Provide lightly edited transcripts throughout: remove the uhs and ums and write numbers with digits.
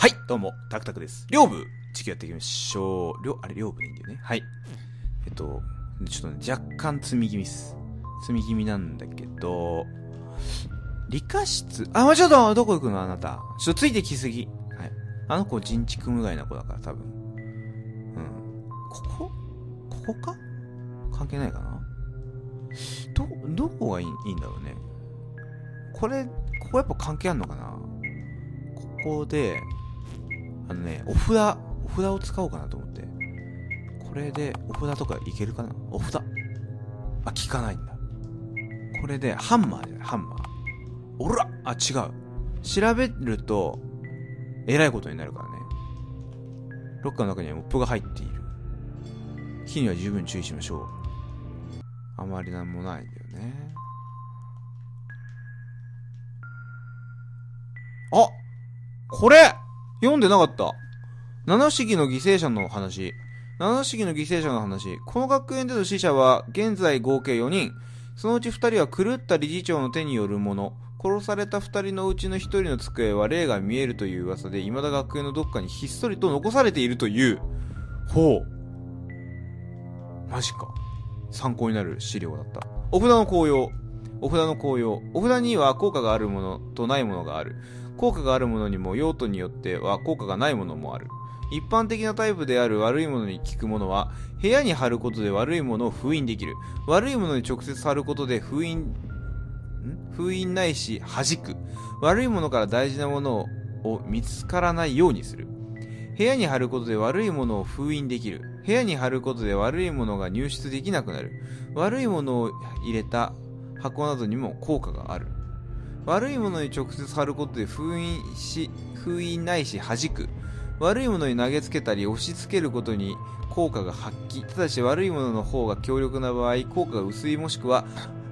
はい、どうも、タクタクです。両部、次やっていきましょう。両部でいいんだよね。はい。ちょっとね、若干積み気味っす。積み気味なんだけど、理科室、ちょっと、どこ行くのあなた。ちょっとついてきすぎ。はい。あの子、人畜無害な子だから、多分。ここか関係ないかな。どこがいいんだろうね。ここやっぱ関係あんのかな。ここで、お札を使おうかなと思って。これで、お札とかいけるかな。お札。効かないんだ。これで、ハンマーじゃない、ハンマー。おら違う。調べると、えらいことになるからね。ロッカーの中にはモップが入っている。火には十分注意しましょう。あまりなんもないんだよね。これ読んでなかった。七不思議の犠牲者の話。この学園での死者は現在合計4人。そのうち2人は狂った理事長の手によるもの。殺された2人のうちの1人の机は霊が見えるという噂で、未だ学園のどっかにひっそりと残されているという。ほう。マジか。参考になる資料だった。お札の効用。お札には効果があるものとないものがある。効果があるものにも用途によっては効果がないものもある。一般的なタイプである悪いものに効くものは、部屋に貼ることで悪いものを封印できる。悪いものに直接貼ることで封印ないし弾く。悪いものから大事なものを見つからないようにする。部屋に貼ることで悪いものを封印できる。部屋に貼ることで悪いものが入出できなくなる。悪いものを入れた箱などにも効果がある。悪いものに直接貼ることで封印ないし弾く。悪いものに投げつけたり押し付けることに効果が発揮。ただし悪いものの方が強力な場合、効果が薄いもしくは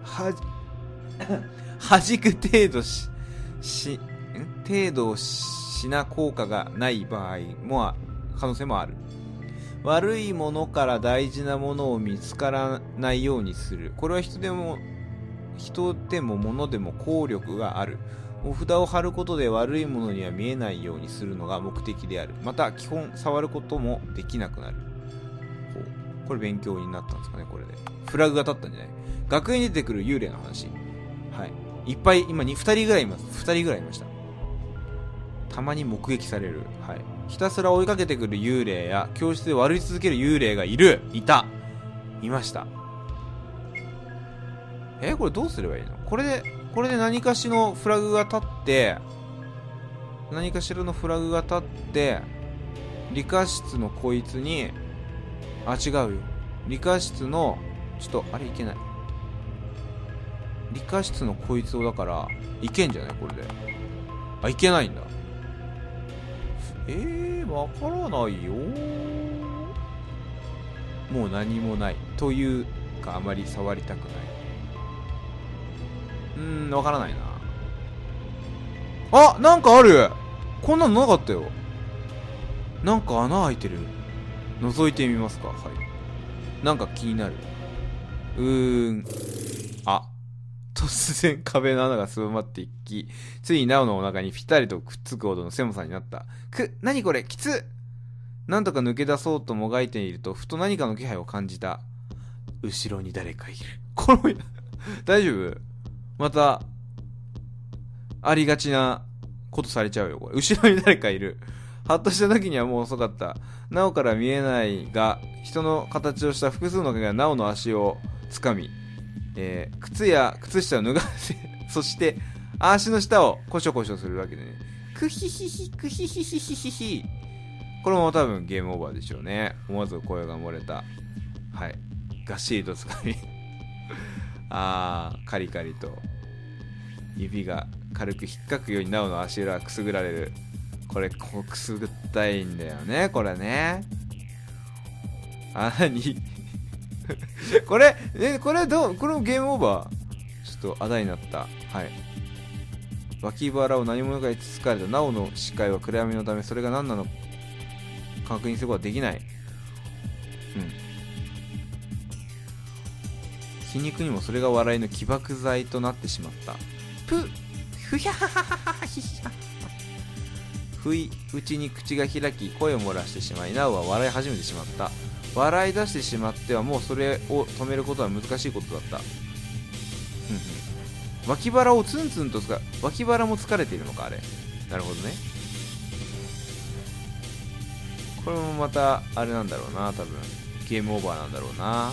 弾く程度しな効果がない場合も可能性もある。悪いものから大事なものを見つからないようにする。これは人でも物でも効力がある。お札を貼ることで悪いものには見えないようにするのが目的である。また基本触ることもできなくなる。これ勉強になったんですかね。これでフラグが立ったんじゃない。学園に出てくる幽霊の話。はい、いっぱい今2人ぐらいいました。たまに目撃される。はい、ひたすら追いかけてくる幽霊や教室で悪い続ける幽霊がいました。これどうすればいいの。これで何かしらのフラグが立って理科室のこいつに違うよ。理科室のいけない。理科室のこいつをだからいけんじゃないこれで。いけないんだ。わからないよ。もう何もないというか、あまり触りたくない。わからないな。なんかある。こんなのなかったよ。なんか穴開いてる。覗いてみますか。はい。なんか気になる。突然壁の穴がすぼまっていき、ついにナオのお腹にぴったりとくっつくほどの狭さになった。何これ、きつ。なんとか抜け出そうともがいていると、ふと何かの気配を感じた。後ろに誰かいる。大丈夫？またありがちなことされちゃうよこれ。後ろに誰かいる。はっとした時にはもう遅かった。ナオから見えないが人の形をした複数の影がナオの足をつかみ、靴や靴下を脱がせそして足の下をコショコショするわけでね。クヒヒヒクヒヒヒヒヒヒ。これも多分ゲームオーバーでしょうね。思わず声が漏れた。はい、がっしりとつかみカリカリと指が軽く引っかくようにナオの足裏がくすぐられる。これくすぐったいんだよねこれね。何これもゲームオーバー。ちょっとあだになった。はい、脇腹を何者かにつつかれたナオの視界は暗闇のため、それが何なのか確認することはできない。皮肉にもそれが笑いの起爆剤となってしまった。ふひゃははははひひゃ。 不意打ちに口が開き声を漏らしてしまい、なおは笑い始めてしまった。笑い出してしまってはもうそれを止めることは難しいことだった。脇腹をツンツンと脇腹も疲れているのか、あれ。なるほどね。これもまたあれなんだろうな、多分ゲームオーバーなんだろうな。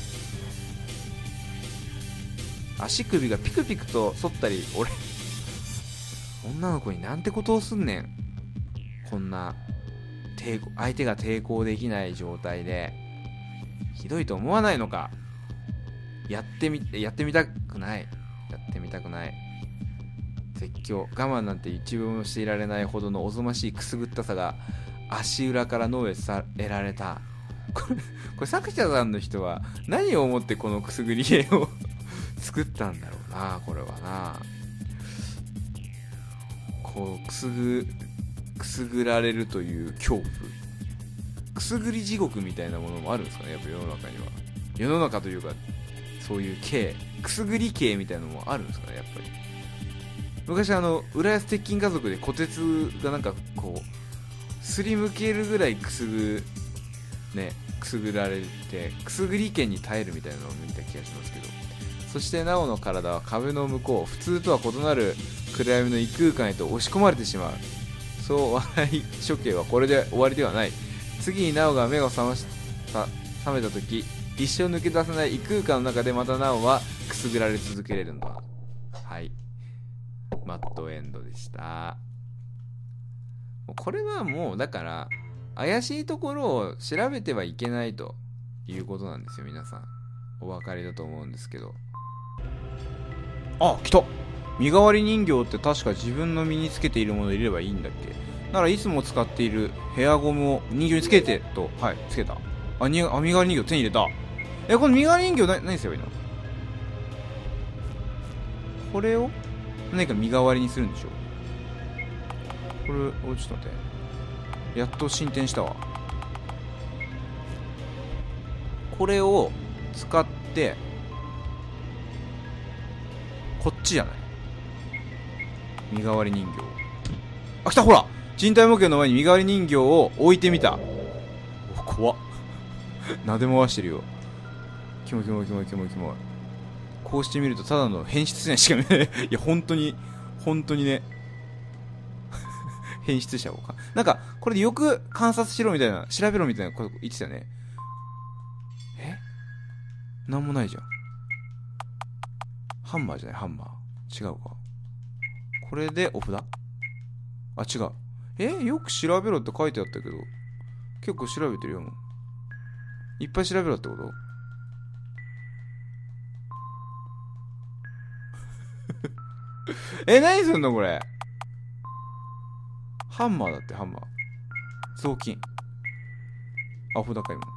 足首がピクピクと反ったり、俺女の子になんてことをすんねん。こんな相手が抵抗できない状態でひどいと思わないのか。やってみたくない。絶叫我慢なんて一分もしていられないほどのおぞましいくすぐったさが足裏から脳へ伝えられた。これ作者さんの人は何を思ってこのくすぐり芸を作ったんだろうな。これはな、こうくすぐられるという恐怖、くすぐり地獄みたいなものもあるんですかね、やっぱ世の中には。世の中というかそういうくすぐり系みたいなのもあるんですかね、やっぱり。昔浦安鉄筋家族で虎鉄がなんかこうすりむけるぐらいくすぐられて、くすぐり剣に耐えるみたいなのを見た気がしますけど、そしてなおの体は壁の向こう、普通とは異なる暗闇の異空間へと押し込まれてしまう。そう笑い処刑はこれで終わりではない。次になおが目を覚めた時、一生抜け出せない異空間の中でまたなおはくすぐられ続けれるんだ。はい、マッドエンドでした。これはもうだから怪しいところを調べてはいけないということなんですよ。皆さんお分かりだと思うんですけど。あ、来た。身代わり人形って確か自分の身につけているものを入れればいいんだっけ。ならいつも使っているヘアゴムを人形につけてと。はい、つけた。身代わり人形手に入れた。この身代わり人形何すればいいの。これを何か身代わりにするんでしょ。これをちょっと待って、やっと進展したわ。これを使ってこっちじゃない、身代わり人形。あ、来た。ほら、人体模型の前に身代わり人形を置いてみた。怖っ撫で回してるよ。キモい。こうしてみるとただの変質者しか見えないいや本当にね変質者をかなんかこれでよく観察しろみたいな、調べろみたいなこと言ってたよね。なんもないじゃん。ハンマーじゃない、ハンマー違うか。これでお札。あ、違う。よく調べろって書いてあったけど、結構調べてるよ。もういっぱい調べろってこと何すんのこれ。ハンマーだって、ハンマー。雑巾。アホ高いもん。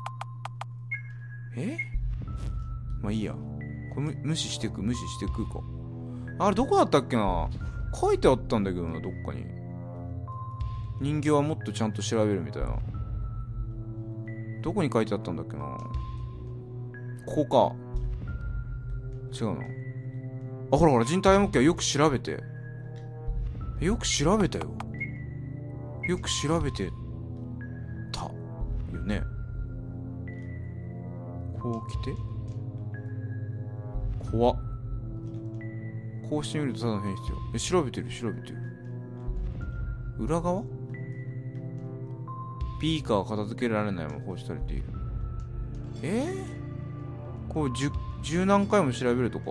まあいいや。これ無視してくか。あれどこだったっけな。書いてあったんだけどな、どっかに。人形はもっとちゃんと調べるみたいな。どこに書いてあったんだっけな。ここか。違うな。あ、ほら人体模型はよく調べて。よく調べたよ。よく調べてたよね。こう来て、怖っ。こうしてみるとただの変質よ。調べてる。裏側。ビーカーは片付けられないまま放置されている。こう十何回も調べるとか。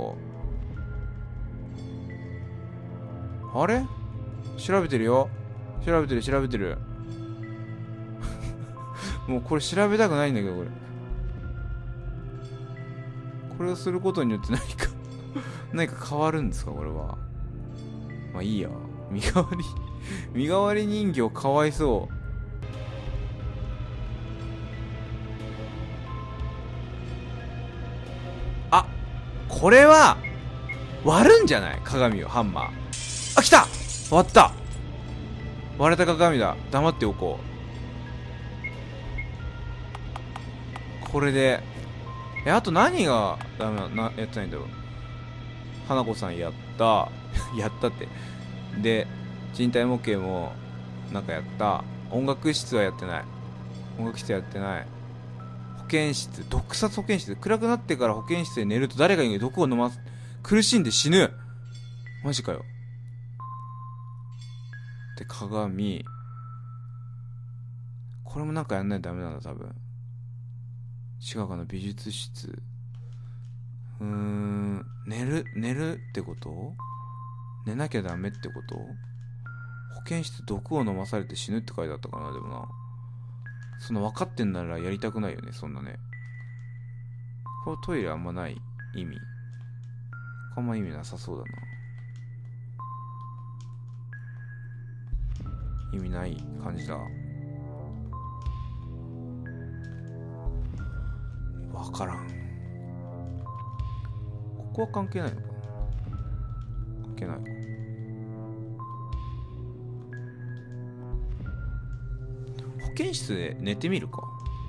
あれ調べてるよ。調べてるもうこれ調べたくないんだけど、これをすることによって何か変わるんですか、これは。まあいいや。身代わり人形かわいそう。あ、これは割るんじゃない、鏡を。ハンマー。あ、来た。割った。割れた鏡だ。黙っておこう。これであと何がダメなやってないんだろう。花子さんやったやったって。で人体模型もなんかやった。音楽室はやってない。音楽室やってない。保健室、毒殺保健室。暗くなってから保健室で寝ると誰かに毒を飲ます。苦しんで死ぬ。マジかよ。で、鏡。これもなんかやんないとダメなんだ、多分。違うかな、美術室。寝るってこと？寝なきゃダメってこと？保健室毒を飲まされて死ぬって書いてあったかな、でもな。そんな分かってんならやりたくないよね、そんなね。これトイレあんまない意味。あんま意味なさそうだな。意味ない感じだ。わからん。ここは関係ないのかな。関係ないのか。保健室で寝てみるか。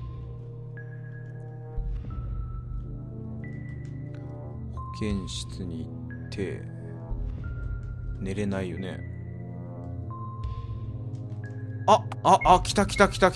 保健室に行って寝れないよね。来た。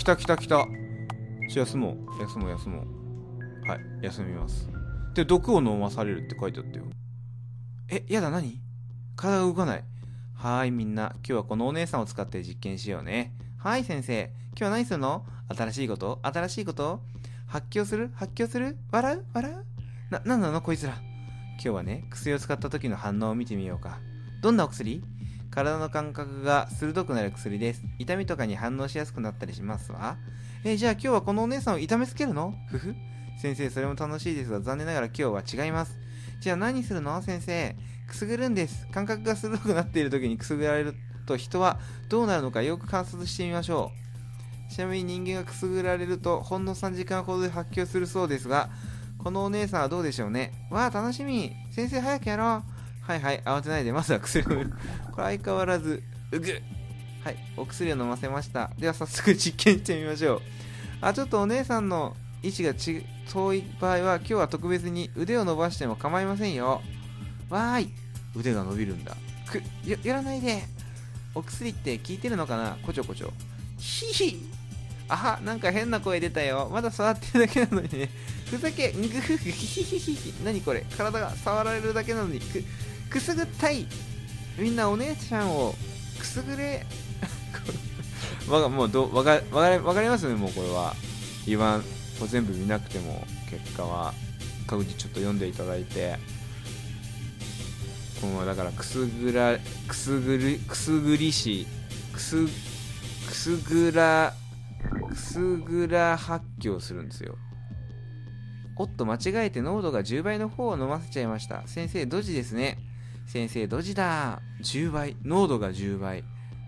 休もう。はい、休みます。で、毒を飲まされるって書いてあったよ。やだ、何？体が動かない。はーい、みんな。今日はこのお姉さんを使って実験しようね。はい、先生。今日は何するの？新しいこと発狂する笑うなんなのこいつら。今日はね、薬を使った時の反応を見てみようか。どんなお薬？体の感覚が鋭くなる薬です。痛みとかに反応しやすくなったりしますわ。じゃあ今日はこのお姉さんを痛めつけるの？ふふ。先生、それも楽しいですが、残念ながら今日は違います。じゃあ何するの？先生。くすぐるんです。感覚が鋭くなっている時にくすぐられると人はどうなるのかよく観察してみましょう。ちなみに人間がくすぐられるとほんの3時間ほどで発狂するそうですが、このお姉さんはどうでしょうね。わあ、楽しみ。先生早くやろう。はい、慌てないで、まずは薬を飲む。これ相変わらず、はい、お薬を飲ませました。では早速実験してみましょう。ちょっとお姉さんの位置が遠い場合は、今日は特別に腕を伸ばしても構いませんよ。わーい。腕が伸びるんだ。やらないで。お薬って効いてるのかな？こちょこちょ。ひひ。なんか変な声出たよ。まだ触ってるだけなのにね。ふざけ、ぐふふ、ひひひひ。何これ？体が触られるだけなのに、くすぐったい。みんなお姉ちゃんをくすぐれ。もうわかりますね、もうこれは。言わん。これ全部見なくても、結果は各自ちょっと読んでいただいて。もうだからくすぐら発狂するんですよ。おっと、間違えて濃度が10倍の方を飲ませちゃいました。先生ドジですね。先生ドジだ。10倍、濃度が10倍。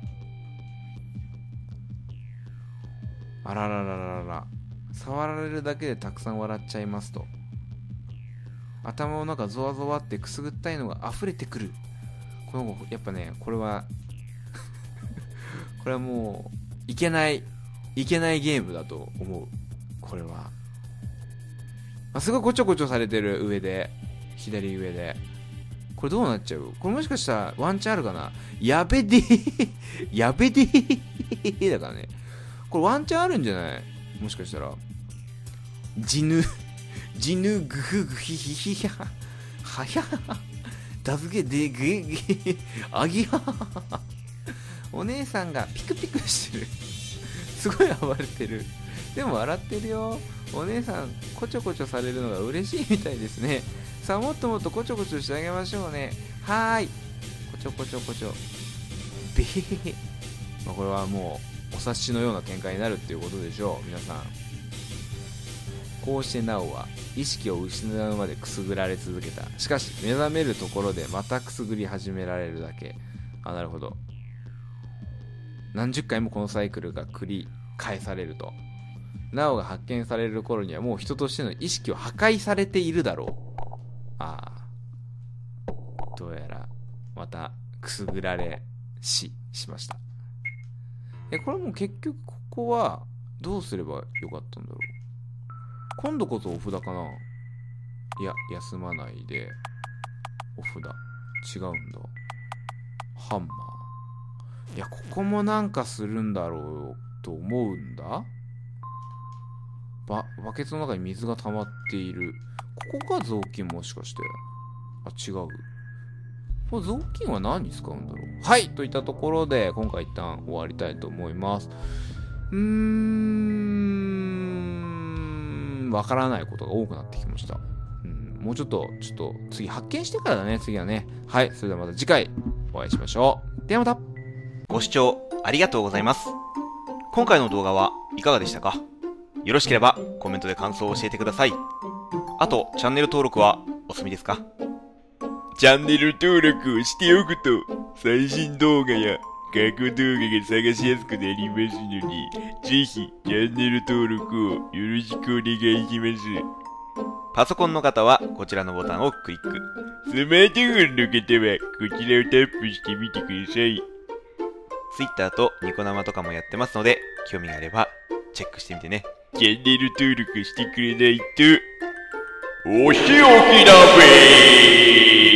あららららら。触られるだけでたくさん笑っちゃいますと。頭の中ゾワゾワってくすぐったいのが溢れてくる。やっぱね、これはこれはもういけないゲームだと思う。これはすごいこちょこちょされてる。左上でこれどうなっちゃう？これもしかしたらワンチャンあるかな。やべでだからね、これワンチャンあるんじゃない？もしかしたらジヌグフグヒヒヒハはやダズゲでゲゲあぎはお姉さんがピクピクしてる。すごい暴れてる。でも笑ってるよ。お姉さんこちょこちょされるのが嬉しいみたいですね。さあもっともっとこちょこちょしてあげましょうね。はーい、こちょこちょべへへへ。これはもうお察しのような展開になるっていうことでしょう、皆さん。こうしてなおは意識を失うまでくすぐられ続けた。しかし目覚めるところでまたくすぐり始められるだけ。なるほど。何十回もこのサイクルが繰り返されると、なおが発見される頃にはもう人としての意識を破壊されているだろう。どうやらまたくすぐられしました。これも結局ここはどうすればよかったんだろう。今度こそお札かな。いや、休まないでお札。違うんだ。ハンマいや、ここもなんかするんだろうと思うんだ。バケツの中に水が溜まっている。ここが雑巾、もしかして。あ、違う。これ雑巾は何に使うんだろう。はい、といったところで今回一旦終わりたいと思います。わからないことが多くなってきました。もうちょっと次発見してからだね、次はね。はい、それではまた次回お会いしましょう。ではまた。 ご視聴ありがとうございます。今回の動画はいかがでしたか？よろしければコメントで感想を教えてください。あと、チャンネル登録はお済みですか？チャンネル登録をしておくと、最新動画や過去動画が探しやすくなりますので、ぜひチャンネル登録をよろしくお願いします。パソコンの方はこちらのボタンをクリック。スマートフォンの方はこちらをタップしてみてください。Twitter とニコ生とかもやってますので、興味があればチェックしてみてね。チャンネル登録してくれないと、お仕置きだべー。